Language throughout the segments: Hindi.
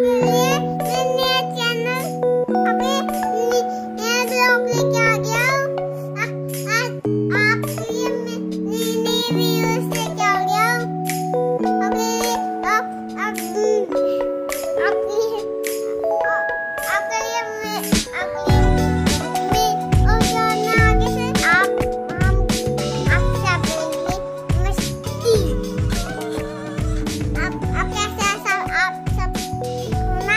आपके लिए नया चैनल अभी नया ब्लॉग लेके आ गया हूँ। आपके लिए नई वीडियोस लेके आ गया हूँ। अभी आपके लिए मैं और जाना आगे से हम आपसे करेंगे मस्ती। आप कैसे आप सब ठीक हो ना?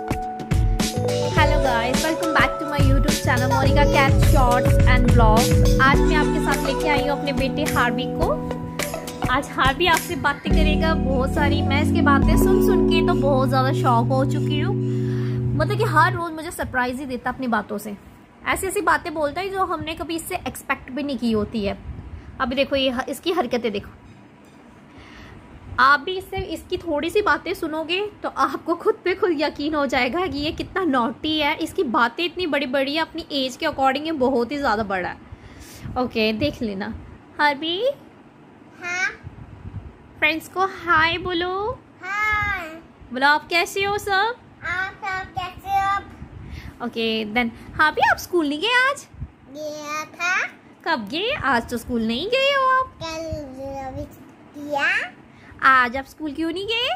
Hello guys, welcome back to my YouTube channel Monika cat shorts and blogs. आज मैं आपके साथ लेके आई हूँ अपने बेटे हार्वी को। आज हार्वी आपसे बातें करेगा बहुत सारी। मैं इसकी बातें सुन सुन के तो बहुत ज़्यादा शौक हो चुकी हूँ। मतलब कि हर रोज़ मुझे सरप्राइज ही देता अपनी बातों से। ऐसी ऐसी बातें बोलता है जो हमने कभी इससे एक्सपेक्ट भी नहीं की होती है। अभी देखो ये इसकी हरकतें देखो। आप भी इससे इसकी थोड़ी सी बातें सुनोगे तो आपको खुद पे खुद यकीन हो जाएगा कि ये कितना नॉटी है। इसकी बातें इतनी बड़ी बड़ी है, अपनी एज के अकॉर्डिंग ये बहुत ही ज़्यादा बड़ा है। ओके, देख लेना। हार्वी, हाँ फ्रेंड्स को हाय बोलो। हाँ, बोलो आप कैसे हो सब। आप कैसे हो? ओके देन हार्वी, आप स्कूल नहीं गए आज? गया था कब गए? आज तो स्कूल नहीं गए हो आप। कल किया। आज आप स्कूल क्यों नहीं गए?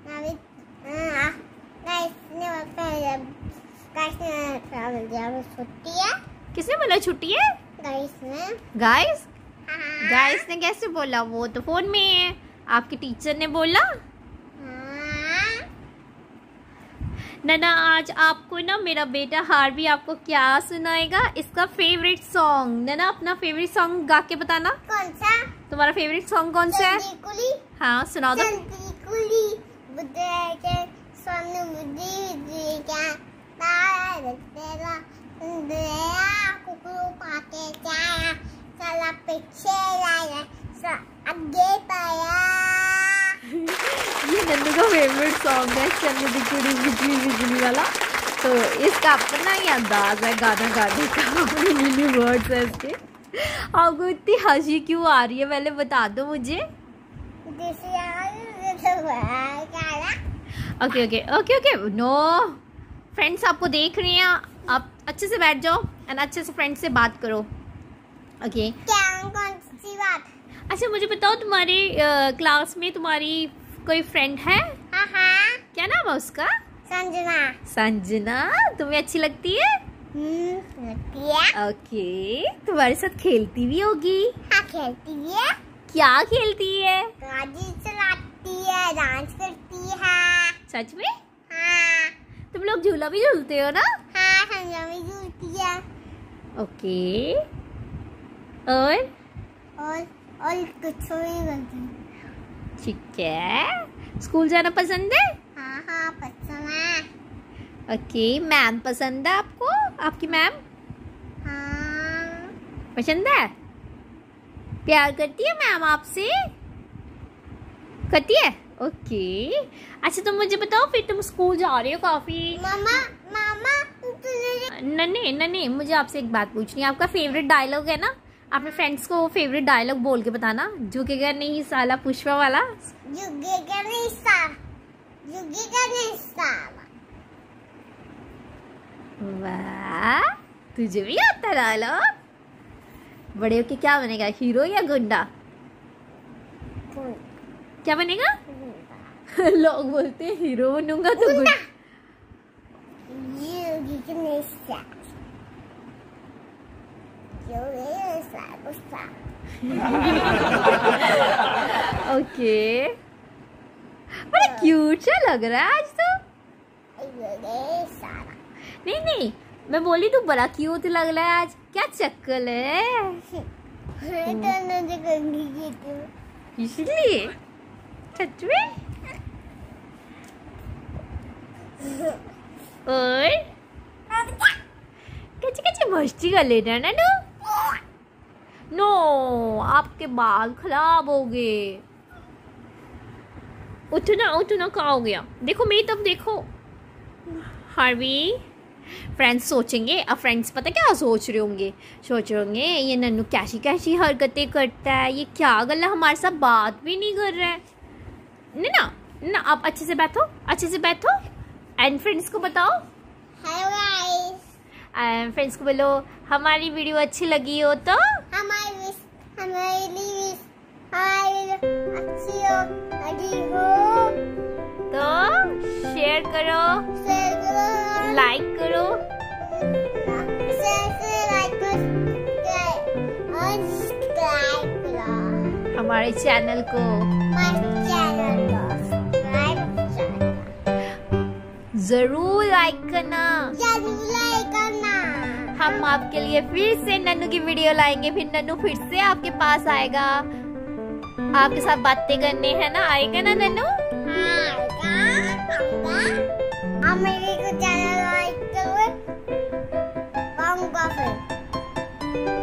छुट्टी है। किसने बोला छुट्टी है? गाइस गाइस ने कैसे बोला? वो तो फोन में है। आपके टीचर ने बोला। नैना आज आपको ना मेरा बेटा हार्वी आपको क्या सुनाएगा? इसका फेवरेट सॉन्ग। नैना अपना फेवरेट सॉन्ग गा के बताना। कौन सा? तुम्हारा फेवरेट सॉन्ग कौन सा है? चंदीकुली। हाँ सुनाओ दो। चंदीकुली बुद्धे के सोनू बुद्धि क्या तारा तेरा दया कुकरू पाके जाया चला पीछे लाया आगे पाया। ये नन्नू का फेवरेट सॉन्ग है, चंदीकुली बिजली बिजली वाला। तो इसका अपना ही अंदाज है गाना गाने का। मिनी वर्ड्स है इसके। आपको इतनी हंसी क्यों आ रही है पहले बता दो मुझे। Okay okay okay okay no friends आपको देख रहे हैं। आप अच्छे से बैठ जाओ एंड अच्छे से फ्रेंड से बात करो। ओके क्या कौन सी बात? अच्छा मुझे बताओ, तुम्हारे क्लास में तुम्हारी कोई फ्रेंड है? हाँ हाँ, क्या नाम है उसका? संजना। संजना तुम्हें अच्छी लगती है? लगती है। ओके, तुम्हारे साथ खेलती भी होगी? हाँ खेलती है। क्या खेलती है? गाड़ी चलाती है, डांस करती है। सच में? हाँ तुम लोग झूला भी झूलते हो ना? हाँ, संजना भी झूलती है। ओके और कुछ नहीं करती। ठीक है। स्कूल जाना पसंद है? हाँ हाँ पसंद है। ओके, मैम पसंद है आपको? आपकी मैम हाँ पसंद है? प्यार करती है मैम आपसे? करती है? ओके। अच्छा तुम मुझे बताओ, फिर तुम स्कूल जा रहे हो काफी। मामा मामा नन्हे नन्हे मुझे आपसे एक बात पूछनी है। आपका फेवरेट डायलॉग है ना? अपने फ्रेंड्स को फेवरेट डायलॉग बोल के बताना। झुकेगा नहीं साला पुष्पा वाला। झुकेगा नहीं साला, झुकेगा नहीं साला। वाह, तुझे भी आता डायलॉग? बड़े होके क्या बनेगा, हीरो या गुंडा? क्या बनेगा? लोग बोलते हैं हीरो बनूंगा तो गुंडा। ओके, बड़ा क्यूट सा लग रहा है आज तो। नहीं नहीं, मैं बोली तू बड़ा क्यूट लग रहा है आज। क्या चक्कर है? इसलिए सच में? और कैसे कैसे मस्ती कर ले रहा है ना तू? नो, आपके बाल खराब हो गए। उठना उठना क्या हो गया? देखो मेरी तरफ देखो। हार्वी, फ्रेंड्स सोचेंगे, अब फ्रेंड्स पता क्या सोच रहे होंगे? सोच रहे होंगे ये नन्नू कैसी कैसी हरकतें करता है, ये क्या गला हमारे साथ बात भी नहीं कर रहा है। ना ना, आप अच्छे से बैठो, अच्छे से बैठो। एंड फ्रेंड्स को बताओ हेलो गाइस। एंड फ्रेंड्स को बोलो हमारी वीडियो अच्छी लगी हो तो हमारी अच्छी हो तो शेयर करो, लाइक करो, हमारे चैनल को जरूर लाइक करना। हम आपके लिए फिर से नन्नू की वीडियो लाएंगे, फिर नन्नू फिर से आपके पास आएगा आपके साथ बातें करने, है ना? आएगा ना नन्नू?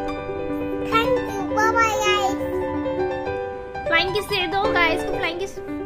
फ्लाइंग किस दे दो गाइस को, फ्लाइंग किस